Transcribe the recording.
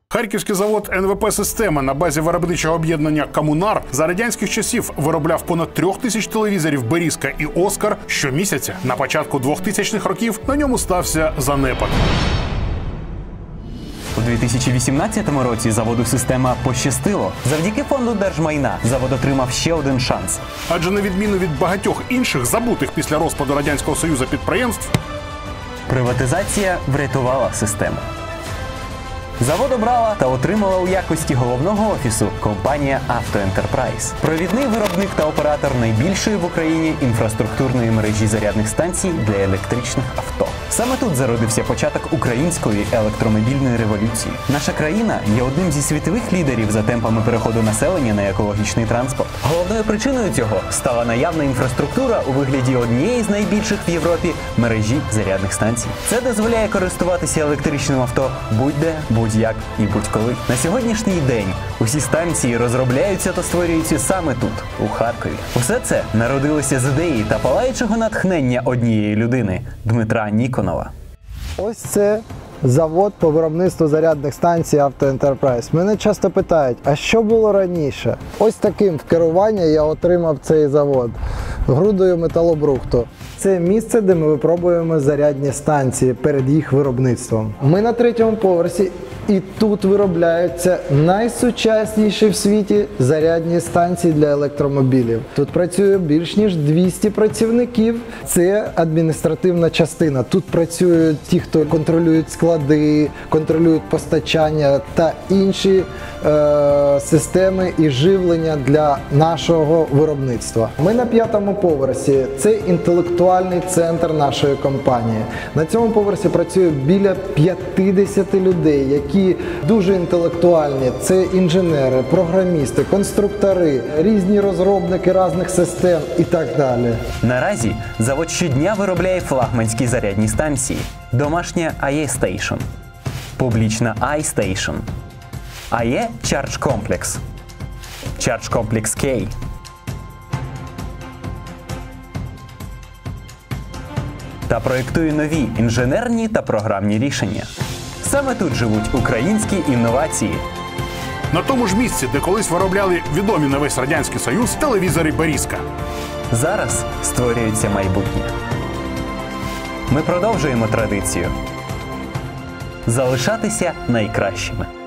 Харківський завод НВП «Система» на базі виробничого об'єднання «Комунар» за радянських часів виробляв понад 3000 телевізорів «Берізка» і «Оскар» щомісяця. На початку 2000-х років на ньому стався занепад. У 2018 році заводу «Система» пощастило. Завдяки фонду держмайна завод отримав ще один шанс. Адже на відміну від багатьох інших забутих після розпаду Радянського Союзу підприємств, приватизація врятувала систему. Завод обрала та отримала у якості головного офісу компанія «Автоентерпрайз». Провідний виробник та оператор найбільшої в Україні інфраструктурної мережі зарядних станцій для електричних авто. Саме тут зародився початок української електромобільної революції. Наша країна є одним зі світових лідерів за темпами переходу населення на екологічний транспорт. Головною причиною цього стала наявна інфраструктура у вигляді однієї з найбільших в Європі мережі зарядних станцій. Це дозволяє користуватися електричним авто будь-де, будь-як і будь-коли. На сьогоднішній день усі станції розробляються та створюються саме тут, у Харкові. Усе це народилося з ідеї та палаючого натхнення однієї людини – Дмитра Ніконова. Ось це завод по виробництву зарядних станцій «Автоентерпрайз». Мене часто питають, а що було раніше? Ось таким в керування я отримав цей завод грудою металобрухту. Це місце, де ми випробуємо зарядні станції перед їх виробництвом. Ми на 3-му поверсі, і тут виробляються найсучасніші в світі зарядні станції для електромобілів. Тут працює більш ніж 200 працівників. Це адміністративна частина. Тут працюють ті, хто контролюють склади, контролюють постачання та інші системи і живлення для нашого виробництва. Ми на 5-му поверсі. Це інтелектуальний центр нашої компанії. На цьому поверсі працює біля 50 людей, які дуже інтелектуальні. Це інженери, програмісти, конструктори, різні розробники різних систем і так далі. Наразі завод щодня виробляє флагманські зарядні станції. Домашня AE Station, публічна iStation, AE Charge Complex, Charge Complex K, та проєктує нові інженерні та програмні рішення. Саме тут живуть українські інновації. на тому ж місці, де колись виробляли відомі на весь Радянський Союз телевізори «Берізка». Зараз створюється майбутнє. Ми продовжуємо традицію залишатися найкращими.